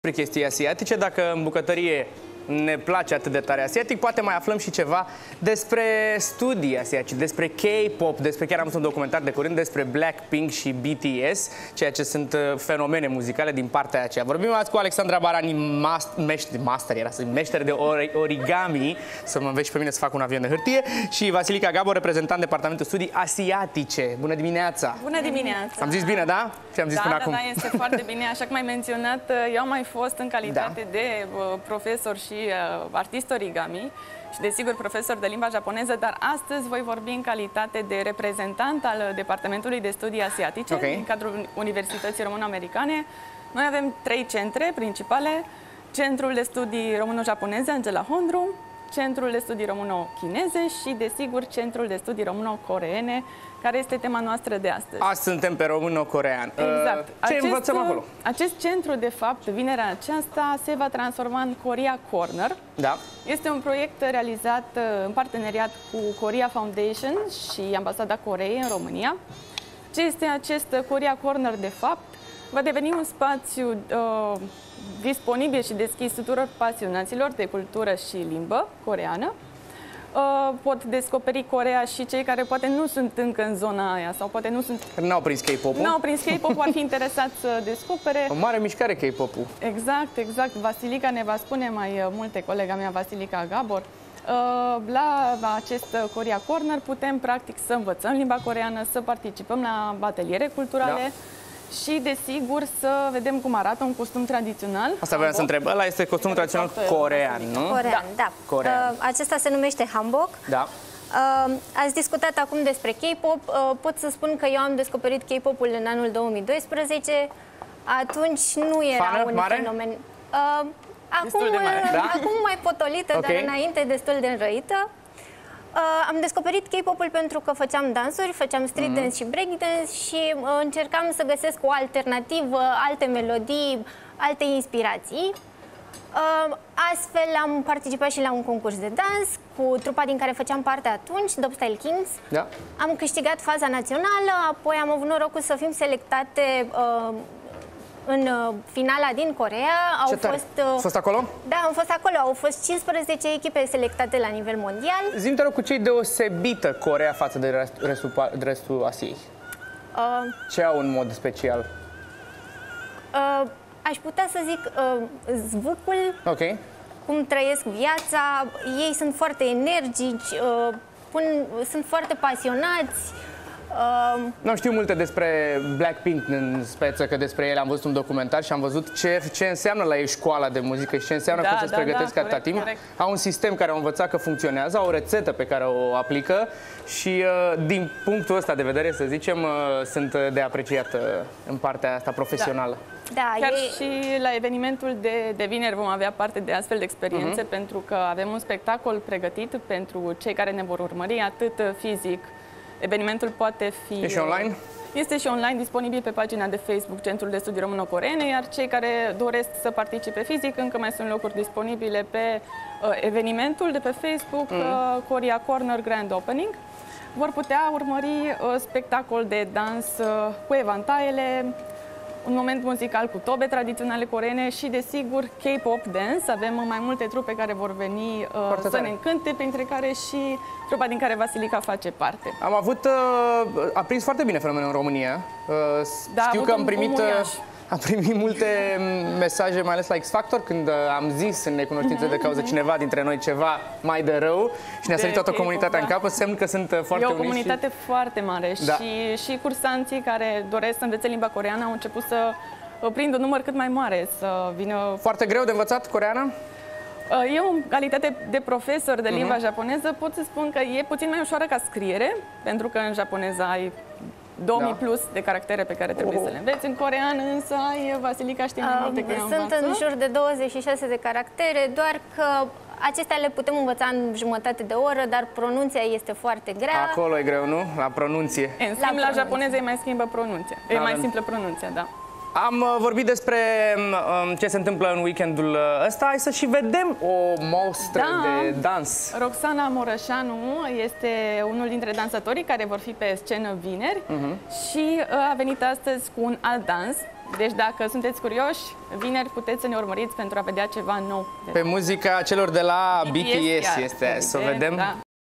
chestii asiatice. Dacă în bucătărie ne place atât de tare asiatic, poate mai aflăm și ceva despre studii asiatice, despre K-pop, despre, chiar am văzut un documentar de curând despre Blackpink și BTS, ceea ce sunt fenomene muzicale din partea aceea. Vorbim azi cu Alexandra Barani, meșter de origami, să mă înveți pe mine să fac un avion de hârtie, și Vasilica Gabor, reprezentant Departamentul Studii Asiatice. Bună dimineața! Bună dimineața! Am zis bine, da? Și am zis până acum. Da, este foarte bine. Așa cum ai menționat, eu am mai fost în calitate de profesor și artist origami și, desigur, profesor de limba japoneză, dar astăzi voi vorbi în calitate de reprezentant al Departamentului de Studii Asiatice din cadrul Universității Româno-Americane. Noi avem 3 centre principale: Centrul de Studii Româno-Japoneze Angela Hondru, Centrul de Studii Româno-Chineze și, desigur, Centrul de Studii Româno-Coreene, care este tema noastră de astăzi. Azi suntem pe româno-corean. Exact. Ce învățăm acolo? Acest centru, de fapt, vinerea aceasta, se va transforma în Korea Corner. Da. Este un proiect realizat în parteneriat cu Korea Foundation și Ambasada Coreei în România. Ce este acest Korea Corner, de fapt? Va deveni un spațiu disponibil și deschis tuturor pasionaților de cultură și limbă coreeană. Pot descoperi Coreea și cei care poate nu sunt încă în zona aia sau poate nu sunt... N-au prins K-pop-ul. N-au prins K-pop-ul, ar fi interesat să descopere. O mare mișcare K-pop-ul. Exact, exact. Vasilica ne va spune mai multe, colega mea Vasilica Gabor. La acest Korea Corner putem practic să învățăm limba coreeană, să participăm la ateliere culturale. Da. Și, desigur, să vedem cum arată un costum tradițional. Asta vreau să întreb. Ăla este costumul tradițional corean, nu? Corean, da. Corean. Acesta se numește hanbok. Da. Ați discutat acum despre K-pop. Pot să spun că eu am descoperit K-pop-ul în anul 2012. Atunci nu era un fenomen... Acum mai potolită, dar înainte destul de înrăită. Am descoperit K-pop-ul pentru că făceam dansuri, făceam street dance și breakdance și încercam să găsesc o alternativă, alte melodii, alte inspirații. Astfel am participat și la un concurs de dans cu trupa din care făceam parte atunci, Dubstyle Kings. Da. Am câștigat faza națională, apoi am avut norocul să fim selectate în finala din Coreea. Au fost acolo? Da, am fost acolo. Au fost 15 echipe selectate la nivel mondial. Zi-mi, te rog, cu ce-i deosebită Coreea față de restul Asiei? Ce au în mod special? Aș putea să zic zvukul, cum trăiesc viața. Ei sunt foarte energici, sunt foarte pasionați. Nu știu multe despre Blackpink în speță, că despre ele am văzut un documentar și am văzut ce înseamnă la ei școala de muzică și ce înseamnă cum să-ți pregătesc atâta timp. Au un sistem care au învățat că funcționează, au o rețetă pe care o aplică și din punctul ăsta de vedere, să zicem, sunt de apreciat în partea asta profesională. Da, chiar și la evenimentul de vineri vom avea parte de astfel de experiențe, pentru că avem un spectacol pregătit pentru cei care ne vor urmări, atât fizic. Evenimentul poate fi... E și online? Este și online, disponibil pe pagina de Facebook Centrul de Studii Româno-Coreene, iar cei care doresc să participe fizic, încă mai sunt locuri disponibile pe evenimentul de pe Facebook, Korea Corner Grand Opening. Vor putea urmări spectacol de dans cu evantaiele, un moment muzical cu tobe tradiționale coreene și, desigur, K-pop dance. Avem mai multe trupe care vor veni să ne încânte, printre care și trupa din care Vasilica face parte. Am avut, a prins foarte bine fenomenul în România. Știu că am primit multe mesaje, mai ales la X-Factor, când am zis în necunoștință de cauză cineva dintre noi ceva mai de rău și ne-a sărit toată comunitatea în cap, semn că sunt foarte uniți. E o comunitate foarte mare și cursanții care doresc să învețe limba coreeană au început să prindă un număr cât mai mare, să vină... Foarte greu de învățat coreeană? Eu, în calitate de profesor de limba japoneză, pot să spun că e puțin mai ușoară ca scriere, pentru că în japoneză ai 2000 plus de caractere pe care trebuie să le înveți. În corean însă ai, Vasilica, știi mai multe că sunt în jur de 26 de caractere, doar că acestea le putem învăța în jumătate de oră, dar pronunția este foarte grea. Acolo e greu, nu? La pronunție. În schimb, la japoneză e mai simplă pronunția. E mai simplă pronunția, da. Am vorbit despre ce se întâmplă în weekendul ăsta. Hai să și vedem o mostră de dans. Roxana Morășanu este unul dintre dansatorii care vor fi pe scenă vineri și a venit astăzi cu un alt dans. Deci dacă sunteți curioși, vineri puteți să ne urmăriți pentru a vedea ceva nou. Pe muzica celor de la BTS este, să o vedem. Da.